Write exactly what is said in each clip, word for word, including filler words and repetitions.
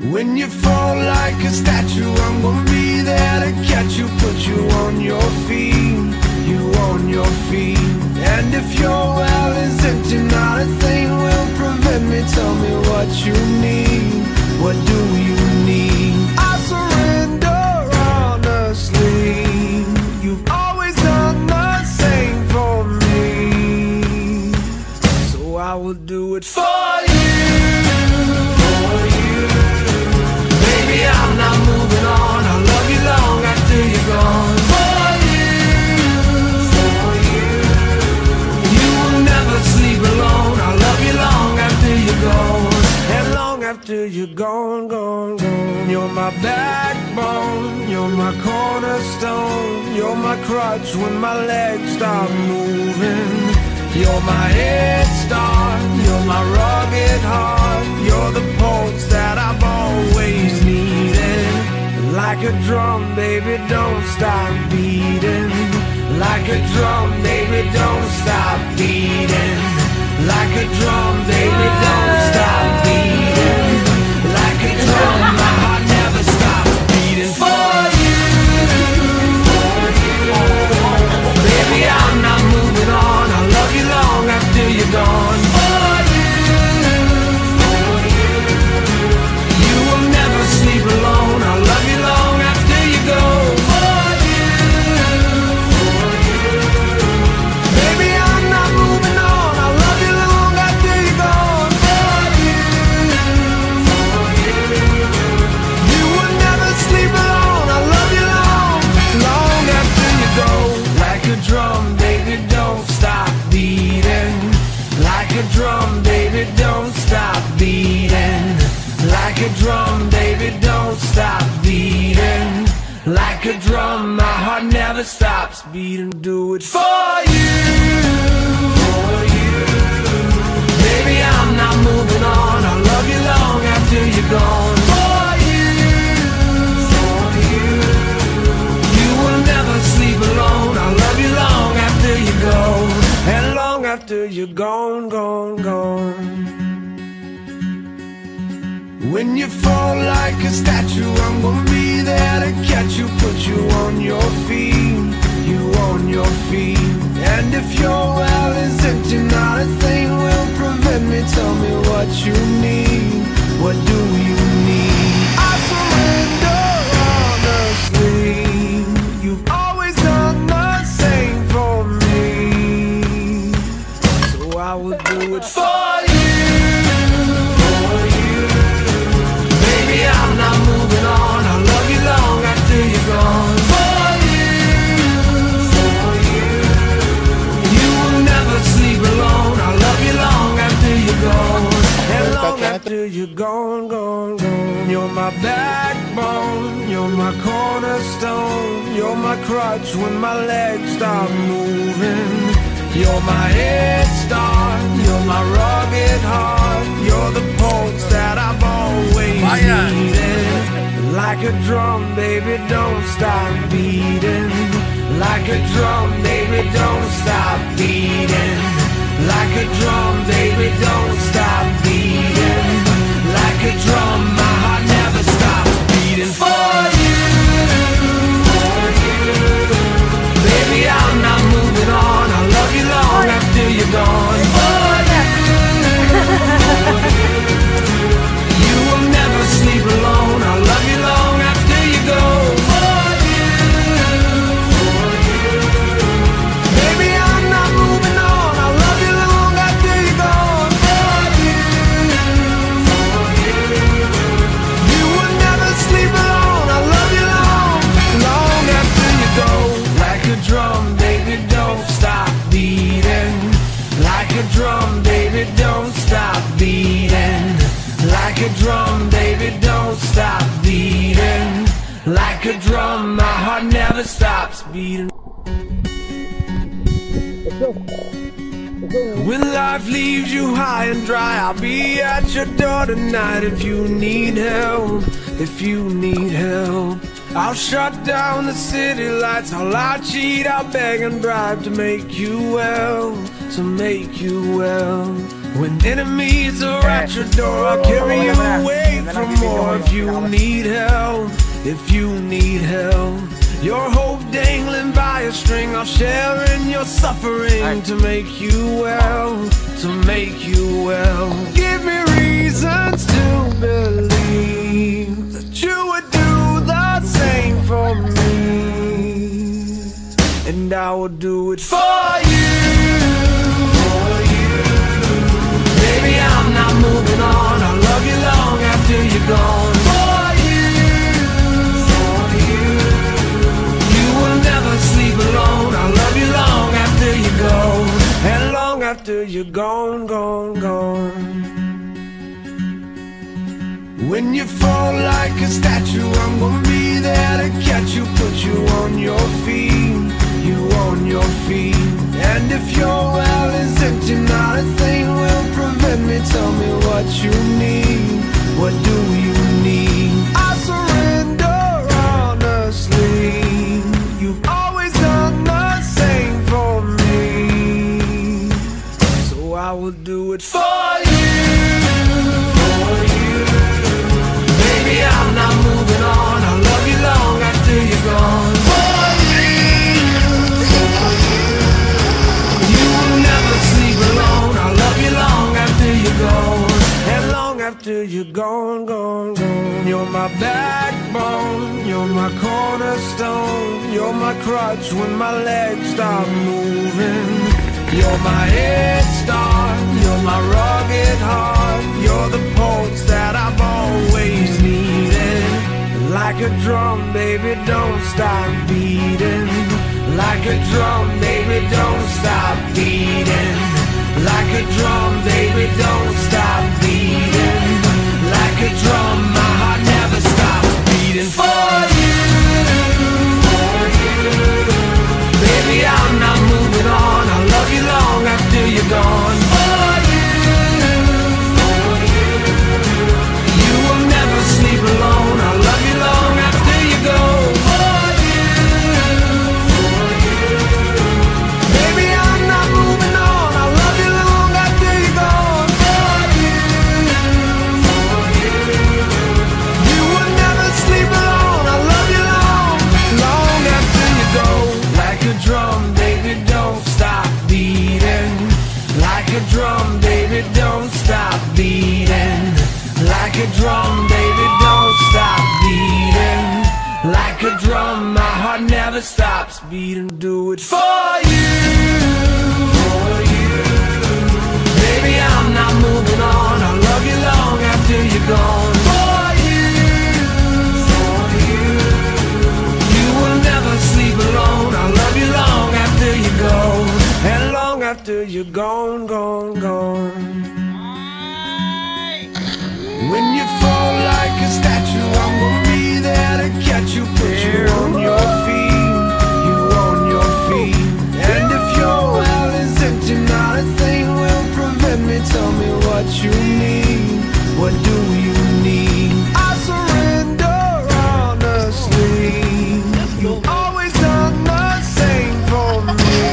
When you fall like a statue, I'm gonna be there to catch you, put you on your feet, you on your feet. And if your well is empty, not a thing will prevent me. Tell me what you need, what do you need? I surrender honestly. You've always done the same for me, so I will do it for you. I'm not moving on. I'll love you long after you're gone. For you, for you, you will never sleep alone. I'll love you long after you're gone, and long after you're gone, gone, gone. You're my backbone, you're my cornerstone, you're my crutch when my legs stop moving. You're my head start, you're my rugged heart, you're the pulse that I've always needed. Like a drum, baby, don't stop beating. Like a drum, baby, don't stop beating. Like a drum, baby, don't stop beating. Like a drum, my heart never stops beating. For you, for you, baby, I'm not moving on. I'll love you long after you're gone. For you, for you, you will never sleep alone. I'll love you long after you go. For you, for you, baby, I'm not moving on. I'll love you long after you're gone. For you, for you, you will never sleep alone. I'll love you long, long after you go. Like a drum, baby, don't stop beating. Like a drum, baby, don't stop beating. Like a drum, baby, don't stop beating. Like a drum, my heart never stops beating. Do it for you, for you, baby, I'm not moving on. I'll love you long after you're gone. For you, for you, you will never sleep alone. I'll love you long after you go, and long after you're gone, gone, gone. When you fall like a statue, I'm gonna be there to catch you, put you on your feet, you on your feet. And if your well is empty, not a thing will prevent me. Tell me what you need, what do you need? I surrender honestly. You've always done the same for me, so I will do it for you. I'm not moving on. I'll love you long after you're gone. For you, for you, you will never sleep alone. I'll love you long after you're gone, and long after you're gone, gone, gone. You're my backbone, you're my cornerstone, you're my crutch when my legs stop moving. You're my head start, you're my rugged heart, you're the pulse that I've always needed. Like a drum, baby, don't stop beating. Like a drum, baby, don't stop beating. Like a drum, baby, don't stop beating. Like a drum, my heart never stops beating. For you, for you, baby, I'm not moving on. I'll love you long after you're gone. For you, for you, you will never sleep alone. I'll love you long after you go. For you, for you, baby, I'm not moving on. I'll love you long after you're gone. For you, for you, you will never sleep alone. I'll love you long, long after you go. Like a drum, baby, don't stop beating. Like a drum, baby, don't stop beating. Like a drum, baby, don't stop beating. Like a drum, my heart never stops beating. When life leaves you high and dry, I'll be at your door tonight. If you need help, if you need help, I'll shut down the city lights. I'll lie, cheat, I'll beg and bribe to make you well, to make you well. When enemies are at your door, I'll carry you away beg for more if you need help, if you need help. Your hope dangling by a string, I'll share in your suffering to make you well, to make you well. Give me reasons to believe that you would do the same for me, and I will do it for you. Baby, I'm not moving on. I'll love you long after you're gone. For you, for you, you will never sleep alone. I'll love you long after you go, and long after you're gone, gone, gone. When you fall like a statue, I'm gonna be there to catch you, put you on your feet, you on your feet. And if your well is empty, not a thing will prevent me. Tell me what you need, what do you need? I surrender honestly. You've always done the same for me, so I will do it for you, for you. Baby, I'm not moving on. I'll love you long after you're gone. For you, for you, you will never sleep alone. I'll love you long after you're gone, and long after you're gone, gone, gone. You're my backbone, you're my cornerstone, you're my crutch when my legs stop moving. You're my head start, you're my rugged heart, you're the pulse that I've always needed. Like a drum, baby, don't stop beating. Like a drum, baby, don't stop beating. Like a drum, baby, don't stop beating. Like a drum, my heart never stops beating. For you, for you, baby, I'm not moving on. I'll love you long after you're gone. For you, for you, you will never sleep alone. I'll love you long after you go. For you, for you, baby, I'm not moving on. I'll love you long after you're gone. For you, for you, you will never sleep alone. I'll love you long, long after you go. Like a drum, baby, don't stop beating. Like a drum, baby, don't stop beating. Like a drum, baby, don't stop beating. Like a drum, my heart never stops beating. Do it for you, for you. Baby, I'm not moving on. I'll love you long after you're gone. For you, for you, you will never sleep alone. I'll love you long after you go, and long after you're gone, gone, gone. When you fall like a statue, I'm gonna be there to catch you, put you on your feet, you on your feet. And if your well is empty, not a thing will prevent me. Tell me what you need, what do you need? I surrender honestly. You've always done the same for me,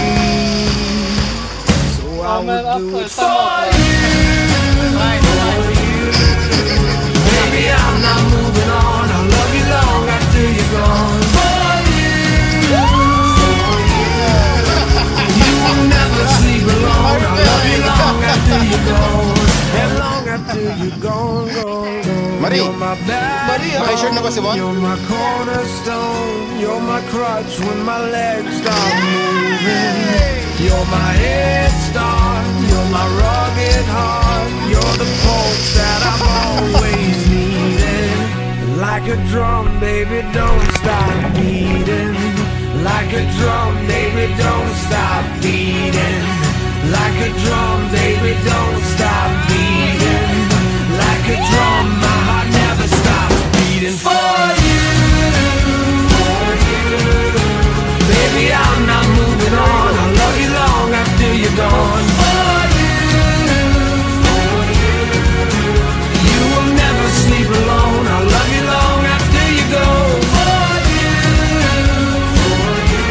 so I will do it for you, for you. Baby, I'm not moving on. I'll love you long after you're gone. For you, for you, you will never sleep alone. I'll love you long after you're gone, and long after you're gone, gone, gone. Marie, You're my Marie, okay, na ba si Bon? You're my cornerstone, you're my crutch when my legs stop moving. You're my head start, you're my rugged heart, you're the pulse that I've always needed. Like a drum, baby, don't stop beating. Like a drum, baby, don't stop beating. Like a drum, baby, don't stop beating. Like a drum, my heart never stops beating. For you, for you, baby, I'm not moving on. I'll love you long after you're gone. For you, for you, you will never sleep alone. I'll love you long after you go. For you, for you,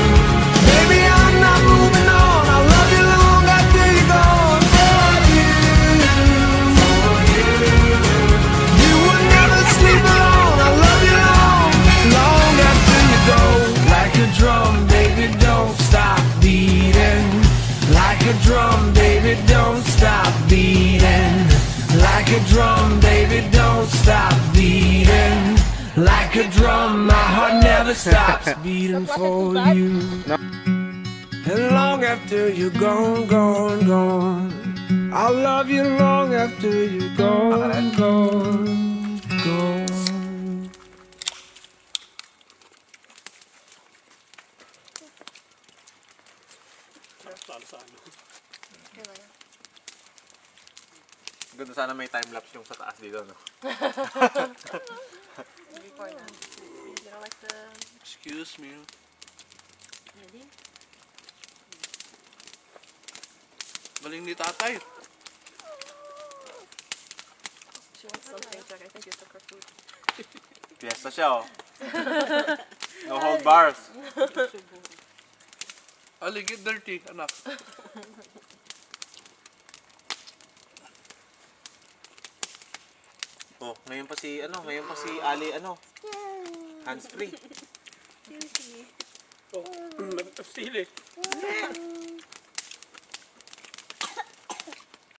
baby, I'm not moving on. I'll love you long after you're gone. For you. a drum, baby, don't stop beating. Like a drum, my heart never stops beating for you. And long after you're gone, gone, gone, I'll love you long after you're gone, gone, gone. Ganda sana may time-lapse yung sa taas dito, no? Before na. You don't like the... Excuse me. Ready? Galing ni tatay. She wants something, Jack. I think you took her food. Fiesta siya, oh. No hold bars. Aligid dirty, anak. Oh, ngayon pa si, ano, ngayon pa si Ali, ano, hands free. Seriously. Oh, sili.